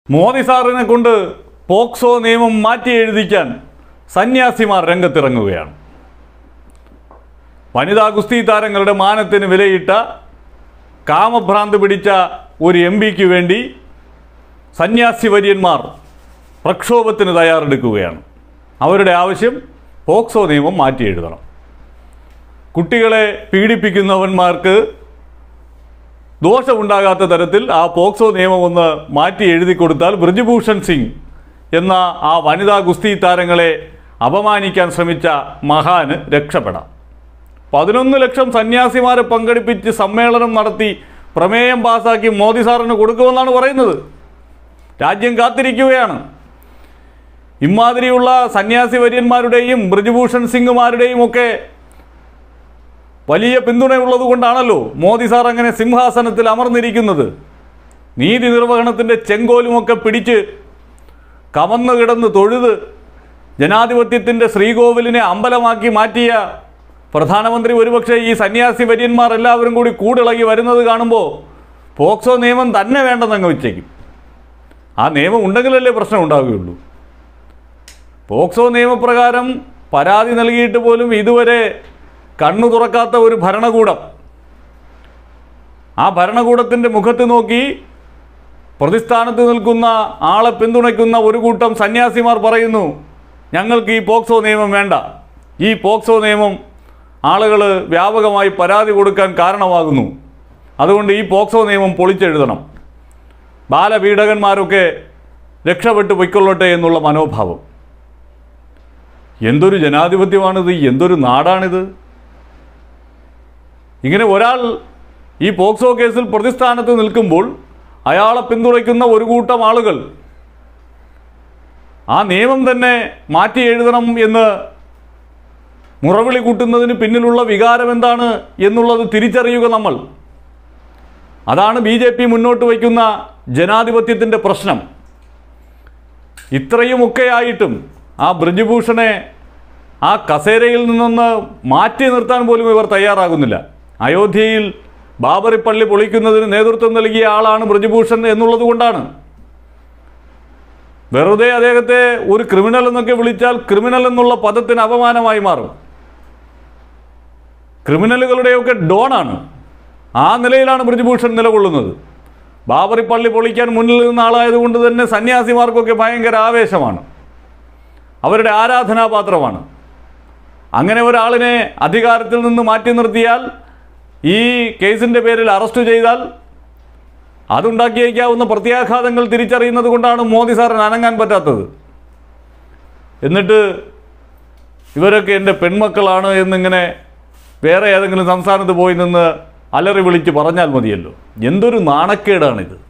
മോദി സാറിനെ കൊണ്ട് പോക്സോ നിയമം മാറ്റി എഴുതിക്കാൻ സന്യാസിമാർ രംഗത്തിറങ്ങുകയാണ്. വനിതാ ഗുസ്തി താരങ്ങളുടെ മാനത്തിന് വിലയിട്ട കാമഭ്രാന്ത് പിടിച്ച ഒരു എംപിക്ക് വേണ്ടി സന്യാസി വര്യന്മാർ പ്രക്ഷോഭത്തിന് തയ്യാറെടുക്കുകയാണ്. അവരുടെ ആവശ്യം പോക്സോ നിയമം മാറ്റി എഴുതണം. കുട്ടികളെ പീഡിപ്പിക്കുന്നവന്മാർക്ക് ദോഷമുണ്ടാകാത്ത തരത്തിൽ ആ പോക്സോ നിയമം ഒന്ന് മാറ്റി എഴുതി കൊടുത്താൽ ബ്രിജ്ഭൂഷൺ സിംഗ് എന്ന ആ വനിതാ ഗുസ്തി താരങ്ങളെ അപമാനിക്കാൻ ശ്രമിച്ച മഹാന് രക്ഷപ്പെടാം. 11 ലക്ഷം സന്യാസിമാരെ പങ്കെടുപ്പിച്ച് സമ്മേളനം നടത്തി പ്രമേയം പാസാക്കി മോദി സാറിന് കൊടുക്കുമെന്നാണ് പറയുന്നത്. രാജ്യം കാത്തിരിക്കുകയാണ്. ഇമാതിരിയുള്ള സന്യാസി വര്യന്മാരുടെയും ബ്രിജ്ഭൂഷൺ സിംഗുമാരുടെയും ഒക്കെ വലിയ പിന്തുണയുള്ളത് കൊണ്ടാണല്ലോ മോദി സാർ അങ്ങനെ സിംഹാസനത്തിൽ അമർന്നിരിക്കുന്നത്. നീതി നിർവഹണത്തിൻ്റെ ചെങ്കോലുമൊക്കെ പിടിച്ച് കമന്നു കിടന്ന് തൊഴുത് ജനാധിപത്യത്തിൻ്റെ ശ്രീകോവിലിനെ അമ്പലമാക്കി മാറ്റിയ പ്രധാനമന്ത്രി ഒരുപക്ഷെ ഈ സന്യാസി വര്യന്മാർ എല്ലാവരും കൂടി കൂടിളകി വരുന്നത് കാണുമ്പോൾ പോക്സോ നിയമം തന്നെ വേണ്ടെന്നങ്ങ് വെച്ചേക്കും. ആ നിയമം ഉണ്ടെങ്കിലല്ലേ പ്രശ്നം ഉണ്ടാവുകയുള്ളൂ. പോക്സോ നിയമപ്രകാരം പരാതി നൽകിയിട്ട് പോലും ഇതുവരെ കണ്ണു തുറക്കാത്ത ഒരു ഭരണകൂടം, ആ ഭരണകൂടത്തിൻ്റെ മുഖത്ത് നോക്കി പ്രതിസ്ഥാനത്ത് നിൽക്കുന്ന ആളെ പിന്തുണയ്ക്കുന്ന ഒരു കൂട്ടം സന്യാസിമാർ പറയുന്നു, ഞങ്ങൾക്ക് ഈ പോക്സോ നിയമം വേണ്ട, ഈ പോക്സോ നിയമം ആളുകൾ വ്യാപകമായി പരാതി കൊടുക്കാൻ കാരണമാകുന്നു, അതുകൊണ്ട് ഈ പോക്സോ നിയമം പൊളിച്ചെഴുതണം, ബാലപീഡകന്മാരൊക്കെ രക്ഷപ്പെട്ടു പൊയ്ക്കൊള്ളട്ടെ എന്നുള്ള മനോഭാവം. എന്തൊരു ജനാധിപത്യമാണിത്, എന്തൊരു നാടാണിത്! ഇങ്ങനെ ഒരാൾ ഈ പോക്സോ കേസിൽ പ്രതിസ്ഥാനത്ത് നിൽക്കുമ്പോൾ അയാളെ പിന്തുണയ്ക്കുന്ന ഒരു കൂട്ടം ആളുകൾ ആ നിയമം തന്നെ മാറ്റി എഴുതണം എന്ന് മുറവിളി കൂട്ടുന്നതിന് പിന്നിലുള്ള വികാരം എന്താണ് എന്നുള്ളത് തിരിച്ചറിയുക നമ്മൾ. അതാണ് BJP മുന്നോട്ട് വയ്ക്കുന്ന ജനാധിപത്യത്തിൻ്റെ പ്രശ്നം. ഇത്രയുമൊക്കെ ആയിട്ടും ആ ബ്രിജ്ഭൂഷണെ ആ കസേരയിൽ നിന്നൊന്ന് മാറ്റി നിർത്താൻ പോലും ഇവർ തയ്യാറാകുന്നില്ല. അയോധ്യയിൽ ബാബറി പള്ളി പൊളിക്കുന്നതിന് നേതൃത്വം നൽകിയ ആളാണ് ബ്രിജ്ഭൂഷൺ എന്നുള്ളത് കൊണ്ടാണ്. വെറുതെ അദ്ദേഹത്തെ ഒരു ക്രിമിനൽ എന്നൊക്കെ വിളിച്ചാൽ ക്രിമിനൽ എന്നുള്ള പദത്തിന് അപമാനമായി മാറും. ക്രിമിനലുകളുടെയൊക്കെ ഡോണാണ്. ആ നിലയിലാണ് ബ്രിജ്ഭൂഷൺ നിലകൊള്ളുന്നത്. ബാബറി പള്ളി പൊളിക്കാൻ മുന്നിൽ നിന്ന ആളായതുകൊണ്ട് തന്നെ സന്യാസിമാർക്കൊക്കെ ഭയങ്കര ആവേശമാണ്, അവരുടെ ആരാധനാപാത്രമാണ്. അങ്ങനെ ഒരാളിനെ അധികാരത്തിൽ നിന്ന് മാറ്റി നിർത്തിയാൽ, ഈ കേസിൻ്റെ പേരിൽ അറസ്റ്റ് ചെയ്താൽ അതുണ്ടാക്കിയേക്കാവുന്ന പ്രത്യാഘാതങ്ങൾ തിരിച്ചറിയുന്നത് കൊണ്ടാണ് മോദി സാറിന് അനങ്ങാൻ പറ്റാത്തത്. എന്നിട്ട് ഇവരൊക്കെ എൻ്റെ പെൺമക്കളാണ് എന്നിങ്ങനെ വേറെ ഏതെങ്കിലും സംസ്ഥാനത്ത് പോയി നിന്ന് അലറി വിളിച്ച് പറഞ്ഞാൽ മതിയല്ലോ. എന്തൊരു നാണക്കേടാണിത്!